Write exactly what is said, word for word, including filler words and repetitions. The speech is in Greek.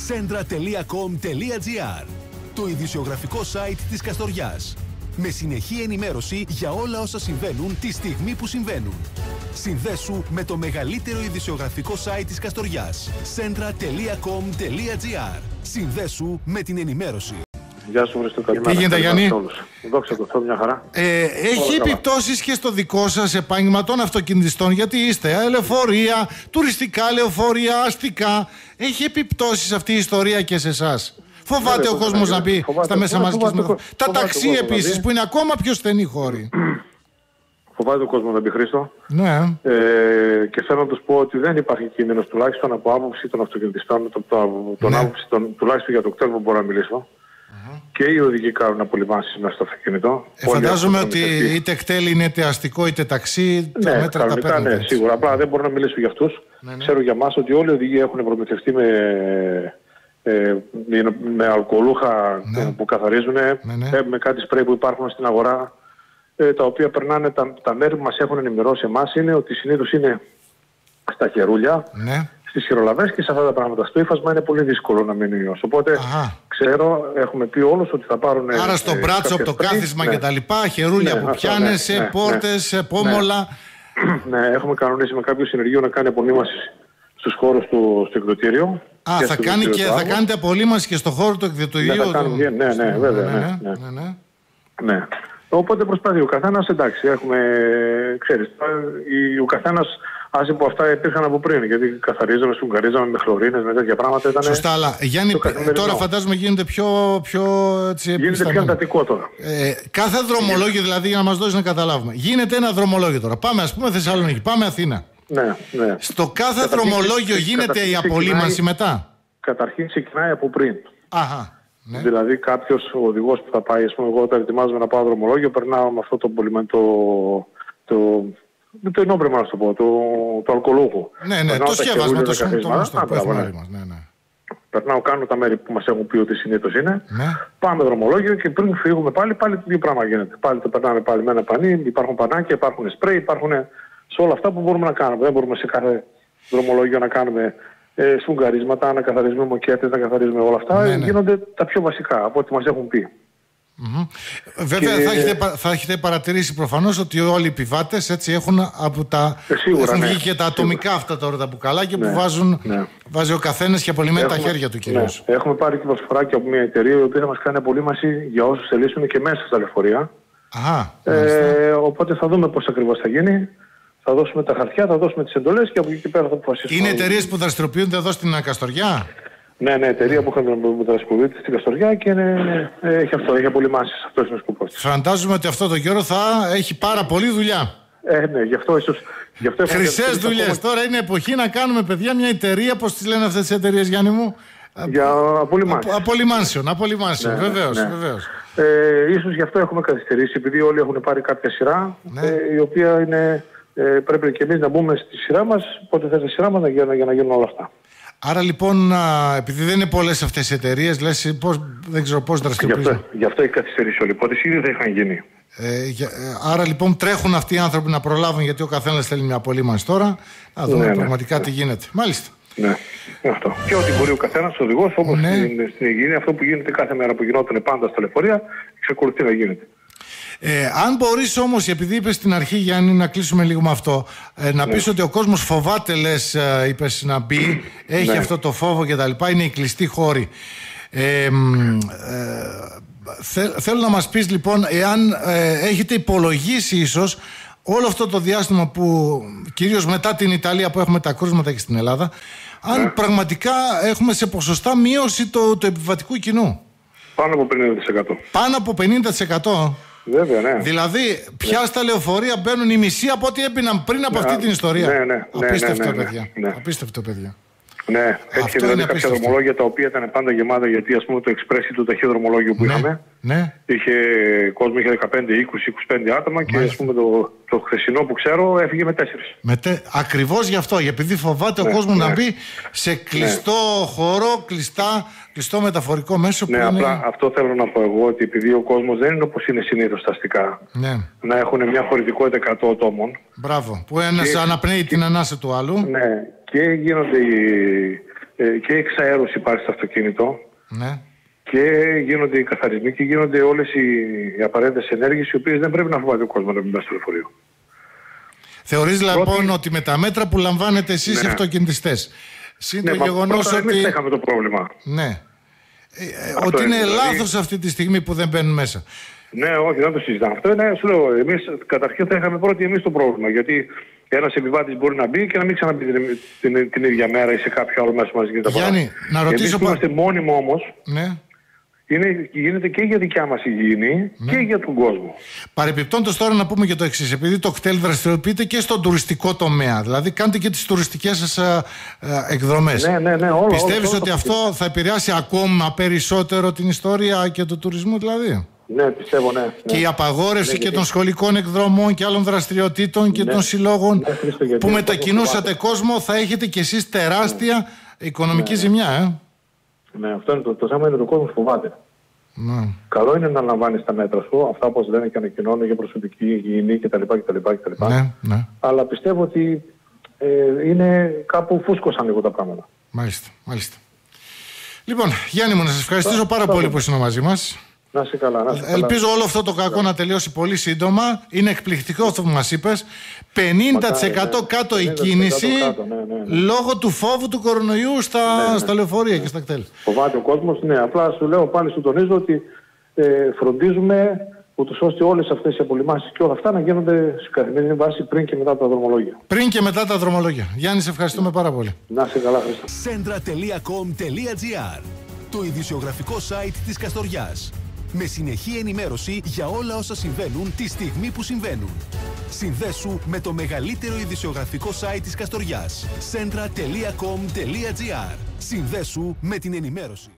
σέντρα τελεία κομ τελεία τζι άρ, το ειδησιογραφικό site της Καστοριάς. Με συνεχή ενημέρωση για όλα όσα συμβαίνουν τη στιγμή που συμβαίνουν. Συνδέσου με το μεγαλύτερο ειδησιογραφικό site της Καστοριάς. σέντρα τελεία κομ τελεία τζι άρ. Συνδέσου με την ενημέρωση. Γεια σου, Χριστό, καλημέρα. Τι γίνεται, Γιάννη? Δόξα τω Θεώ, μια χαρά. Ε, έχει επιπτώσεις και στο δικό σας επάγγελμα των αυτοκινητιστών, γιατί είστε λεωφορεία, τουριστικά λεωφορεία, αστικά. Έχει επιπτώσεις αυτή η ιστορία και σε εσάς? Φοβάται ο κόσμος να μπει στα μέσα μαζικής μεταφοράς? Τα ταξί επίσης, που είναι ακόμα πιο στενοί χώροι. Φοβάται ο κόσμος να μπει, Χρήστο. Ναι. Ε, και θέλω να τους πω ότι δεν υπάρχει κίνδυνος, τουλάχιστον από άποψη των αυτοκινητιστών, τον, τον, τον ναι. άποψη των, τουλάχιστον για το κτέλ που μπορώ να μιλήσω. Uh-huh. Και οι οδηγοί κάνουν απολυμάνσεις μέσα στο αυτοκίνητο. Ε, φαντάζομαι ότι είτε κτέλ είναι είτε αστικό είτε ταξί, τα ναι, μέτρα τα παίρνουν. Ναι, σίγουρα. Απλά δεν μπορώ να μιλήσω για αυτούς. Ναι, ναι. Ξέρω για μας ότι όλοι οι οδηγοί έχουν προμηθευτεί με, ε, με, με αλκοολούχα ναι. που καθαρίζουν, ναι, ναι. με κάτι σπρέι που υπάρχουν στην αγορά, ε, τα οποία περνάνε τα, τα μέρη που μας έχουν ενημερώσει εμάς είναι ότι συνήθως είναι στα χερούλια. Ναι. Στις χειρολαβές και σε αυτά τα πράγματα. Στο ύφασμα είναι πολύ δύσκολο να μείνει ο ιός. Οπότε Αχα. ξέρω, έχουμε πει όλους ότι θα πάρουν. Άρα στο ε, μπράτσο, το κάθισμα ναι. κτλ. Χερούλια ναι, που πιάνεσαι, ναι, πόρτες, ναι, πόμολα. Ναι. ναι, έχουμε κανονίσει με κάποιο συνεργείο να κάνει απολύμανση στους χώρους του στο εκδοτήριο. Α, θα, κάνει και, θα κάνετε απολύμανση και στο χώρο του εκδοτηρίου. Ναι, του... ναι, ναι, ναι, βέβαια. Ναι, ναι, ναι. ναι, ναι. ναι. Οπότε προσπαθεί ο καθένας, εντάξει, έχουμε, ξέρεις, ο καθένας. Άσε που αυτά υπήρχαν από πριν, γιατί καθαρίζαμε, σουγκαρίζαμε με χλωρίνες, με τέτοια πράγματα. Ήταν σωστά, αλλά Γιάννη, τώρα φαντάζομαι γίνεται πιο, πιο έτσι, γίνεται πιο εντατικό τώρα. Ε, κάθε δρομολόγιο, δηλαδή, για να μας δώσει να καταλάβουμε. Γίνεται ένα δρομολόγιο τώρα. Πάμε, ας πούμε, Θεσσαλονίκη, πάμε Αθήνα. Ναι, ναι. Στο κάθε καταρχήν, δρομολόγιο γίνεται η απολύμανση μετά. Καταρχήν ξεκινάει από πριν. Αχα. Ναι. Δηλαδή, κάποιος οδηγός που θα πάει, ας πούμε, εγώ όταν ετοιμάζομαι να πάω δρομολόγιο, περνάω με αυτό το πολυμέντο. Το, Με το ενόπνευμα, να σου πω, το, το αλκοολούχο. Ναι, ναι, το σκεύασμα, το σκεύασμα. Περνάω, κάνω τα μέρη που μας έχουν πει ότι συνήθως είναι. Ναι. Πάμε δρομολόγιο και πριν φύγουμε πάλι, πάλι το ίδιο πράγμα γίνεται. Πάλι το περνάμε πάλι με ένα πανί, υπάρχουν πανάκια, υπάρχουν σπρέι, υπάρχουν σε όλα αυτά που μπορούμε να κάνουμε. Δεν μπορούμε σε κάθε δρομολόγιο να κάνουμε ε, σφουγγαρίσματα, να καθαρίζουμε μοκέτες, να καθαρίζουμε όλα αυτά. Ναι, ναι. Γίνονται τα πιο βασικά από ό,τι μας έχουν πει. Mm-hmm. Βέβαια και... θα, έχετε, θα έχετε παρατηρήσει προφανώς ότι όλοι οι επιβάτες έτσι έχουν, από τα, ε, σίγουρα, έχουν βγει ναι, και τα ατομικά σίγουρα. Αυτά τώρα τα μπουκαλάκια ναι, που βάζουν, ναι. βάζει ο καθένας και απολυμμένει τα χέρια του κυρίως. Ναι. Έχουμε πάρει και προσφορά και από μια εταιρεία η οποία θα μας κάνει απολύμανση για όσους θελήσουν και μέσα στα λεωφορεία. Αχα, ε, οπότε θα δούμε πώς ακριβώς θα γίνει. Θα δώσουμε τα χαρτιά, θα δώσουμε τις εντολές και από εκεί και πέρα θα αποφασίσουμε. Είναι εταιρείες που δραστηριοποιούνται εδώ στην Καστοριά? Ναι, ναι, εταιρεία που είχαμε δραστηριοποιηθεί στην Καστοριά και είναι, ε, έχει αυτό, έχει απολυμάνσεις. Αυτό είναι ο σκοπός της. Φαντάζομαι ότι αυτό το καιρό θα έχει πάρα πολλή δουλειά. Ε, ναι, γι' αυτό ίσως. Χρυσές δουλειές. Ακόμα... Τώρα είναι εποχή να κάνουμε, παιδιά, μια εταιρεία. Πώς τις λένε αυτές τις εταιρείες, Γιάννη μου? Για απολυμάνσεις. Απολυμάνσεων, απολυμάνσεων, ναι, βεβαίως. Ναι. βεβαίως. Ε, ίσως γι' αυτό έχουμε καθυστερήσει, επειδή όλοι έχουν πάρει κάποια σειρά, ναι. ε, η οποία είναι, ε, πρέπει και εμείς να μπούμε στη σειρά μας, πότε θα είναι στη σειρά μας για, για να γίνουν όλα αυτά. Άρα λοιπόν, επειδή δεν είναι πολλές αυτές οι εταιρείες, λες, πώς, δεν ξέρω πώς δραστηριοποιούνται. Γι' αυτό, γι' αυτό έχει καθυστερήσει όλοι. Οπότε ήδη δεν είχαν γίνει. Ε, για, άρα λοιπόν τρέχουν αυτοί οι άνθρωποι να προλάβουν, γιατί ο καθένας θέλει μια απολύμανση τώρα. Να δούμε ναι, πραγματικά ναι. τι γίνεται. Μάλιστα. Ναι, αυτό. Και ό,τι μπορεί ο καθένας, ο οδηγός, όπως ναι. στην, στην υγιεινή, αυτό που γίνεται κάθε μέρα που γινόταν πάντα στα λεωφορεία, εξακολουθεί να γίνεται. Ε, αν μπορείς όμως, επειδή είπες στην αρχή, Γιάννη, να κλείσουμε λίγο με αυτό, ε, να ναι. πεις ότι ο κόσμος φοβάται, λες, ε, είπες, να μπει, έχει ναι. αυτό το φόβο και τα λοιπά, είναι οι κλειστοί χώροι. Ε, ε, θε, θέλω να μας πεις λοιπόν, εάν ε, έχετε υπολογίσει ίσως όλο αυτό το διάστημα που, κυρίως μετά την Ιταλία που έχουμε τα κρούσματα και στην Ελλάδα, αν ναι. πραγματικά έχουμε σε ποσοστά μείωση του το επιβατικού κοινού. Πάνω από πενήντα τοις εκατό. Πάνω από πενήντα τοις εκατό. Βέβαια, ναι. Δηλαδή, πια ναι. στα λεωφορεία μπαίνουν η μισή από ό,τι έμπαιναν πριν από ναι, αυτή την ιστορία. Ναι, ναι, απίστευτο, ναι, ναι, ναι, παιδιά. Ναι. Απίστευτο, παιδιά. Ναι, έτσι δηλαδή κάποια απίστευτο. Δρομολόγια τα οποία ήταν πάντα γεμάτα, γιατί ας πούμε το εξπρέσι του ταχυδρομολόγιο που ναι, είχαμε ναι. είχε κόσμο, είχε δεκαπέντε, είκοσι, είκοσι πέντε άτομα και ας πούμε το, το χθεσινό που ξέρω έφυγε με τέσσερις. Με τε... Ακριβώς γι' αυτό, επειδή φοβάται ναι, ο κόσμος ναι. να μπει σε κλειστό ναι. χώρο, κλειστά, κλειστό μεταφορικό μέσο. Ναι, που απλά είναι... αυτό θέλω να πω εγώ, ότι επειδή ο κόσμος δεν είναι όπως είναι συνήθως τα αστικά, ναι. να έχουν μια χωρητικότητα εκατό ατόμων. Μπράβο, που ένας και... αναπνέει την ανάσα του άλλου. Ναι, και γίνονται οι... ε, και εξαέρωση υπάρχει στο αυτοκίνητο. Ναι. Και γίνονται οι καθαρισμοί και γίνονται όλες οι, οι απαραίτητες ενέργειες, οι οποίες δεν πρέπει να φοβάται ο κόσμος να μην πάει στο λεωφορείο. Θεωρείς λοιπόν πρώτη... ότι με τα μέτρα που λαμβάνετε εσείς οι ναι. αυτοκινητιστές, συν το ναι, γεγονός ότι... εμείς είχαμε το πρόβλημα. Ναι. Ε, ότι είναι δηλαδή... λάθος αυτή τη στιγμή που δεν μπαίνουν μέσα. Ναι, όχι, δεν το συζητάμε. Αυτό είναι, σου λέω, εμείς καταρχήν θα είχαμε πρώτοι εμείς το πρόβλημα. Γιατί ένας επιβάτης μπορεί να μπει και να μην ξαναμπεί την, την, την ίδια μέρα ή σε κάποιο άλλο μέσο μας γίνεται. Γιάννη, να ρωτήσω... Εμείς που είμαστε μόνιμοι όμως, ναι. είναι, γίνεται και για δικιά μας υγιεινή ναι. και για τον κόσμο. Παρεπιπτόντως τώρα να πούμε και το εξής. Επειδή το κτέλ δραστηριοποιείται και στον τουριστικό τομέα, δηλαδή κάνετε και τις τουριστικές σας α, α, εκδρομές. Ναι, ναι, ναι, όλο, Πιστεύεις όλο, ότι όλο, αυτό θα επηρεάσει ακόμα περισσότερο την ιστορία και του τουρισμού δηλαδή? Ναι, πιστεύω, ναι. Και ναι. η απαγόρευση ναι, και γιατί... των σχολικών εκδρομών και άλλων δραστηριοτήτων και ναι. των συλλόγων ναι, Χρήστο, που μετακινούσατε κόσμο, θα έχετε κι εσείς τεράστια ναι. οικονομική ναι, ζημιά, ε. Ναι, αυτό είναι το, το θέμα, είναι ότι ο κόσμος φοβάται. Ναι. Καλό είναι να λαμβάνεις τα μέτρα σου, αυτά όπως λένε και ανακοινώνουν για προσωπική υγιεινή κτλ. κτλ, κτλ. Ναι, ναι. Αλλά πιστεύω ότι ε, είναι κάπου φούσκωσαν λίγο τα πράγματα. Μάλιστα, μάλιστα. Λοιπόν, Γιάννη μου, να σας ευχαριστήσω πάρα πολύ που ήσουν μαζί μας. Να είσαι καλά, να είσαι Ελπίζω καλά. όλο αυτό το κακό να τελειώσει πολύ σύντομα. Είναι εκπληκτικό αυτό που μας είπες. πενήντα τοις εκατό ναι. κάτω η κίνηση κάτω, ναι, ναι, ναι. λόγω του φόβου του κορονοϊού στα, ναι, ναι. στα λεωφορεία και στα κτέλ. Φοβάται ο κόσμος, ναι. Απλά σου λέω πάλι, σου τονίζω ότι ε, φροντίζουμε ούτως ώστε όλες αυτές οι απολυμάσεις και όλα αυτά να γίνονται σε καθημερινή βάση πριν και μετά τα δρομολόγια. Πριν και μετά τα δρομολόγια. Γιάννη, σε ευχαριστούμε πάρα πολύ. Να είσαι καλά, Χρήστο. Σέντρα τελεία κομ τελεία τζι άρ, το ειδησιογραφικό site της Καστοριάς. Με συνεχή ενημέρωση για όλα όσα συμβαίνουν τη στιγμή που συμβαίνουν. Συνδέσου με το μεγαλύτερο ειδησιογραφικό site της Καστοριάς. σέντρα τελεία κομ τελεία τζι άρ. Συνδέσου με την ενημέρωση.